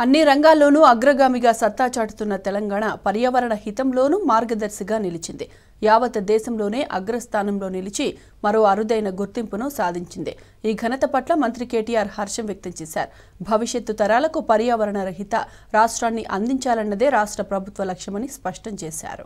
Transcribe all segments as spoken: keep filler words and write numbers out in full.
అన్ని రంగాల్లోనూ అగ్రగామిగా సత్తా చాటుతున్న తెలంగాణ పర్యావరణ హితంలోనూ మార్గదర్శిగా నిలిచింది. యావత్ దేశంలోనే అగ్రస్థానంలో నిలిచి మరో అరుదైన గుర్తింపును సాధించింది. ఈ ఘనత పట్ల మంత్రి కేటీఆర్ హర్షం వ్యక్తం చేశారు. భవిష్యత్తు తరాలకు పర్యావరణ రహిత రాష్ట్రాన్ని అందించాలన్నదే రాష్ట్ర ప్రభుత్వ లక్ష్యమని స్పష్టం చేశారు.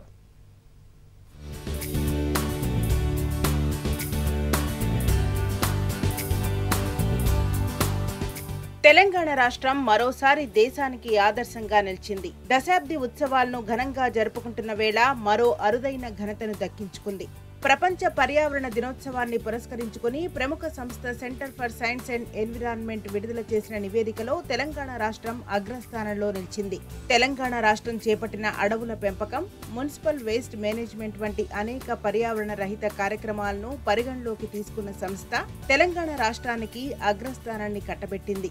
తెలంగాణ రాష్ట్రం మరోసారి దేశానికి ఆదర్శంగా నిలిచింది. దశాబ్ది ఉత్సవాలను ఘనంగా జరుపుకుంటున్న వేళ మరో అరుదైన ఘనతను దక్కించుకుంది. ప్రపంచ పర్యావరణ దినోత్సవాన్ని పురస్కరించుకుని ప్రముఖ సంస్థ centre for science and environment విడుదల చేసిన నివేదికలో తెలంగాణ రాష్ట్రం అగ్రస్థానంలో నిలిచింది. తెలంగాణ రాష్ట్రం చేపట్టిన అడవుల పెంపకం, మున్సిపల్ వేస్ట్ మేనేజ్మెంట్ వంటి అనేక పర్యావరణ రహిత కార్యక్రమాలను పరిగణలోకి తీసుకున్న సంస్థ తెలంగాణ రాష్ట్రానికి అగ్రస్థానాన్ని కట్టబెట్టింది.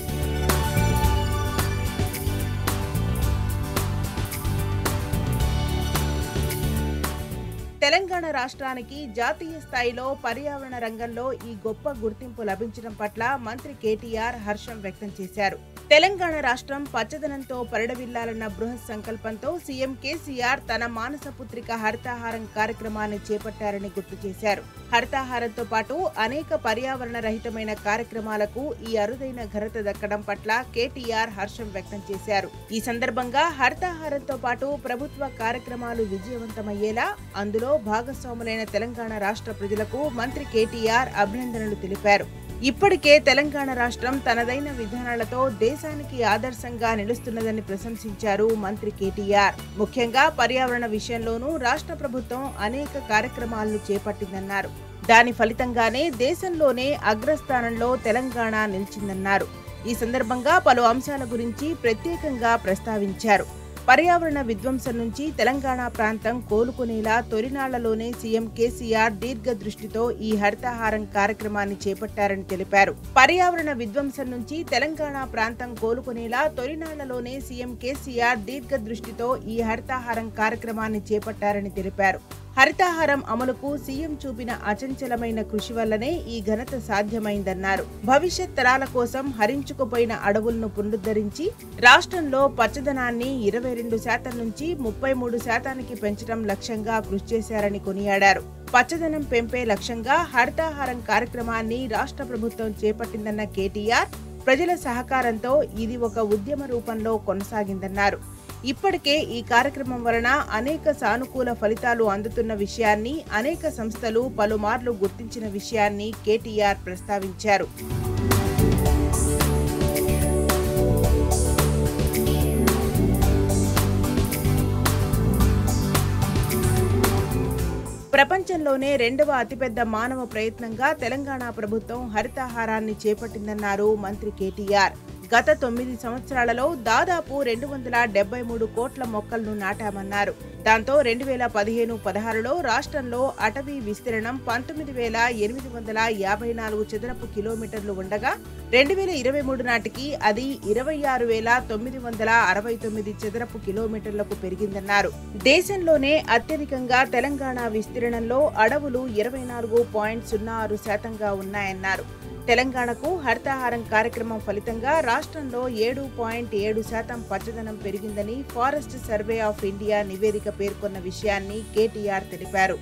తెలంగాణ రాష్ట్రానికి జాతీయ స్థాయిలో పర్యావరణ రంగంలో ఈ గొప్ప గుర్తింపు లభించడం పట్ల మంత్రి కేటీఆర్ హర్షం వ్యక్తం చేశారు. తెలంగాణ రాష్ట్రం పచ్చదనంతో పరిడవిల్లాలన్న బృహత్ సంకల్పంతో సీఎం కేసీఆర్ తన మానసపుత్రిక హరితాహారం కార్యక్రమాన్ని చేపట్టారని గుర్తు చేశారు. హరితాహారంతో పాటు అనేక పర్యావరణ రహితమైన కార్యక్రమాలకు ఈ అరుదైన ఘనత దక్కడం పట్ల కేటీఆర్ హర్షం వ్యక్తం చేశారు. ఈ సందర్భంగా హరితాహారంతో పాటు ప్రభుత్వ కార్యక్రమాలు విజయవంతమయ్యేలా అందులో భాగస్వాములైన తెలంగాణ రాష్ట్ర ప్రజలకు మంత్రి కేటీఆర్ అభినందనలు తెలిపారు. ఇప్పటికే తెలంగాణ రాష్ట్రం తనదైన విధానాలతో దేశానికి ఆదర్శంగా నిలుస్తున్నదని ప్రశంసించారు మంత్రి కేటీఆర్. ముఖ్యంగా పర్యావరణ విషయంలోనూ రాష్ట్ర ప్రభుత్వం అనేక కార్యక్రమాలను చేపట్టిందన్నారు. దాని ఫలితంగానే దేశంలోనే అగ్రస్థానంలో తెలంగాణ నిలిచిందన్నారు. ఈ సందర్భంగా పలు అంశాల గురించి ప్రత్యేకంగా ప్రస్తావించారు. పర్యావరణ విధ్వంసం నుంచి తెలంగాణ ప్రాంతం కోలుకునేలా తొలినాళ్లలోనే సీఎం కేసీఆర్ దీర్ఘ దృష్టితో ఈ హరితహారం కార్యక్రమాన్ని చేపట్టారని తెలిపారు. పర్యావరణ విధ్వంసం నుంచి తెలంగాణ ప్రాంతం కోలుకునేలా తొలినాళ్లలోనే సీఎం కేసీఆర్ దీర్ఘ దృష్టితో ఈ హరితహారం కార్యక్రమాన్ని చేపట్టారని తెలిపారు. హరితహారం అమలుకు సీఎం చూపిన అచంచలమైన కృషి వల్లనే ఈ ఘనత సాధ్యమైందన్నారు. భవిష్యత్ తరాల కోసం హరించుకుపోయిన అడవులను పునరుద్ధరించి రాష్ట్రంలో పచ్చదనాన్ని ఇరవై రెండు శాతం నుంచి ముప్పై మూడు శాతానికి పెంచడం లక్ష్యంగా కృషి చేశారని కొనియాడారు. పచ్చదనం పెంపే లక్ష్యంగా హరితహారం కార్యక్రమాన్ని రాష్ట్ర ప్రభుత్వం చేపట్టిందన్న కేటీఆర్ ప్రజల సహకారంతో ఇది ఒక ఉద్యమ రూపంలో కొనసాగిందన్నారు. ఇప్పటికే ఈ కార్యక్రమం వలన అనేక సానుకూల ఫలితాలు అందుతున్న విషయాన్ని అనేక సంస్థలు పలుమార్లు గుర్తించిన విషయాన్ని కేటీఆర్ ప్రస్తావించారు. ప్రపంచంలోనే రెండవ అతిపెద్ద మానవ ప్రయత్నంగా తెలంగాణ ప్రభుత్వం హరితహారాన్ని చేపట్టిందన్నారు మంత్రి కేటీఆర్. గత తొమ్మిది సంవత్సరాలలో దాదాపు రెండు వందల డెబ్బై మూడు కోట్ల మొక్కలను నాటామన్నారు. దాంతో రెండు వేల పదిహేను పదహారులో రాష్ట్రంలో అటవీ విస్తీర్ణం పంతొమ్మిది వేల ఎనిమిది వందల యాభై నాలుగు చదరపు కిలోమీటర్లు ఉండగా రెండు వేల ఇరవై మూడు నాటికి అది ఇరవై ఆరు వేల తొమ్మిది వందల అరవై తొమ్మిది చదరపు కిలోమీటర్లకు పెరిగిందన్నారు. దేశంలోనే అత్యధికంగా తెలంగాణ విస్తీర్ణంలో అడవులు ఇరవై నాలుగు పాయింట్ సున్నా ఆరు శాతంగా ఉన్నాయన్నారు. తెలంగాణకు హరితహారం కార్యక్రమం ఫలితంగా రాష్ట్రంలో ఏడు పాయింట్ ఏడు శాతం పచ్చదనం పెరిగిందని ఫారెస్ట్ సర్వే ఆఫ్ ఇండియా నివేదిక పేర్కొన్న విషయాన్ని కేటీఆర్ తెలిపారు.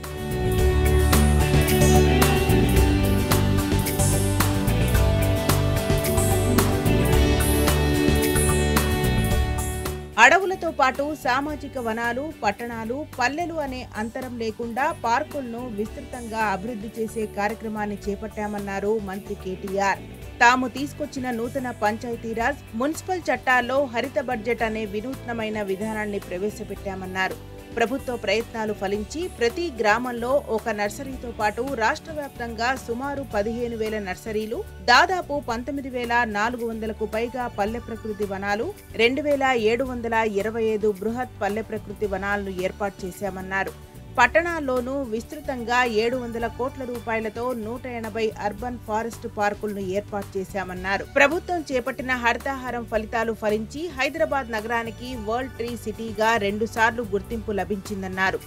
అడవులతో పాటు సామాజిక వనాలు, పట్టణాలు, పల్లెలు అనే అంతరం లేకుండా పార్కులను విస్తృతంగా అభివృద్ధి చేసే కార్యక్రమాన్ని చేపట్టామన్నారు మంత్రి కేటీఆర్. తాము తీసుకొచ్చిన నూతన పంచాయతీరాజ్, మున్సిపల్ చట్టాల్లో హరిత బడ్జెట్ అనే వినూత్నమైన విధానాన్ని ప్రవేశపెట్టామన్నారు. ప్రభుత్వ ప్రయత్నాలు ఫలించి ప్రతి గ్రామంలో ఒక నర్సరీతో పాటు రాష్ట్ర వ్యాప్తంగా సుమారు పదిహేను వేల నర్సరీలు, దాదాపు పంతొమ్మిది వేల నాలుగు వందలకు పైగా పల్లె ప్రకృతి వనాలు, రెండు వేల ఏడు వందల ఇరవై ఐదు బృహత్ పల్లె ప్రకృతి వనాలను ఏర్పాటు చేశామన్నారు. పట్టణాల్లోనూ విస్తృతంగా ఏడు వందల కోట్ల రూపాయలతో నూట ఎనభై అర్బన్ ఫారెస్ట్ పార్కులను ఏర్పాటు చేశామన్నారు. ప్రభుత్వం చేపట్టిన హరితహారం ఫలితాలు ఫలించి హైదరాబాద్ నగరానికి వరల్డ్ ట్రీ సిటీగా రెండు సార్లు గుర్తింపు లభించిందన్నారు.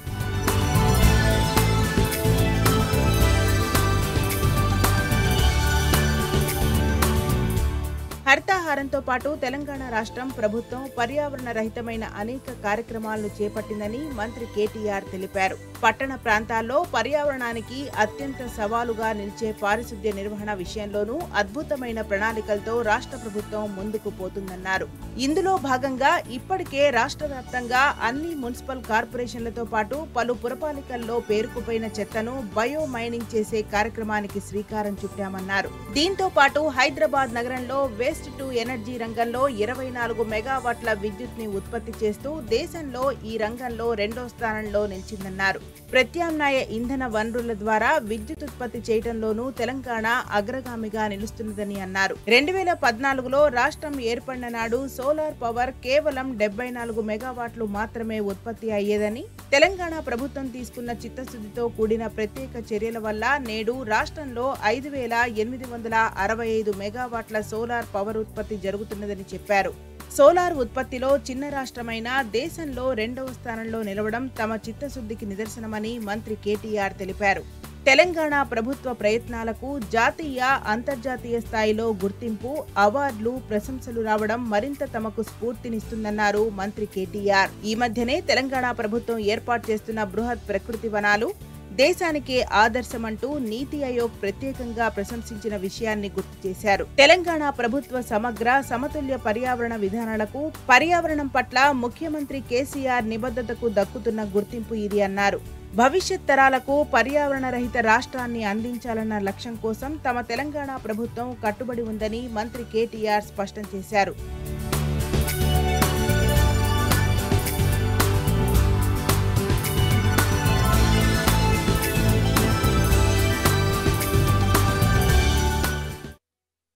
హరితాహారంతో పాటు తెలంగాణ రాష్ట్రం ప్రభుత్వం పర్యావరణ రహితమైన అనేక కార్యక్రమాలను చేపట్టిందని మంత్రి కేటీఆర్ తెలిపారు. పట్టణ ప్రాంతాల్లో పర్యావరణానికి అత్యంత సవాలుగా నిలిచే పారిశుద్ధ్య నిర్వహణ విషయంలోనూ అద్భుతమైన ప్రణాళికలతో రాష్ట్ర ప్రభుత్వం ముందుకు పోతుందన్నారు. ఇందులో భాగంగా ఇప్పటికే రాష్ట్ర వ్యాప్తంగా అన్ని మున్సిపల్ కార్పొరేషన్లతో పాటు పలు పురపాలికల్లో పేరుకుపోయిన చెత్తను బయో మైనింగ్ చేసే కార్యక్రమానికి శ్రీకారం చుట్టామన్నారు. దీంతో పాటు హైదరాబాద్ నగరంలో వేస్ట్ టు ఎనర్జీ రంగంలో ఇరవై నాలుగు మెగావాట్ల విద్యుత్ ని ఉత్పత్తి చేస్తూ దేశంలో ఈ రంగంలో రెండో స్థానంలో నిలిచిందన్నారు. ప్రత్యామ్నాయ ఇంధన వనరుల ద్వారా విద్యుత్ ఉత్పత్తి చేయడంలోనూ తెలంగాణ అగ్రగామిగా నిలుస్తున్నదని అన్నారు. రెండు వేల పద్నాలుగులో రాష్ట్రం ఏర్పడిన నాడు సోలార్ పవర్ కేవలం డెబ్బై నాలుగు మెగావాట్లు మాత్రమే ఉత్పత్తి అయ్యేదని, తెలంగాణ ప్రభుత్వం తీసుకున్న చిత్తశుద్ధితో కూడిన ప్రత్యేక చర్యల వల్ల నేడు రాష్ట్రంలో ఐదు వేల ఎనిమిది వందల అరవై ఐదు మెగావాట్ల సోలార్ పవర్ ఉత్పత్తి జరుగుతున్నదని చెప్పారు. సోలార్ ఉత్పత్తిలో చిన్న రాష్ట్రమైన దేశంలో రెండవ స్థానంలో నిలవడం తమ చిత్తశుద్ధికి నిదర్శనమని మంత్రి కేటీఆర్ తెలిపారు. తెలంగాణ ప్రభుత్వ ప్రయత్నాలకు జాతీయ, అంతర్జాతీయ స్థాయిలో గుర్తింపు, అవార్డులు, ప్రశంసలు రావడం మరింత తమకు స్ఫూర్తినిస్తుందన్నారు మంత్రి కేటీఆర్. ఈ మధ్యనే తెలంగాణ ప్రభుత్వం ఏర్పాటు చేస్తున్న బృహత్ ప్రకృతి వనాలు దేశానికే ఆదర్శమంటూ నీతి ఆయోగ్ ప్రత్యేకంగా ప్రశంసించిన విషయాన్ని గుర్తు చేశారు. తెలంగాణ ప్రభుత్వ సమగ్ర, సమతుల్య పర్యావరణ విధానాలకు, పర్యావరణం పట్ల ముఖ్యమంత్రి కేసీఆర్ నిబద్ధతకు దక్కుతున్న గుర్తింపు ఇది అన్నారు. భవిష్యత్ తరాలకు పర్యావరణ రహిత రాష్ట్రాన్ని అందించాలన్న లక్ష్యం కోసం తమ తెలంగాణ ప్రభుత్వం కట్టుబడి ఉందని మంత్రి కేటీఆర్ స్పష్టం చేశారు.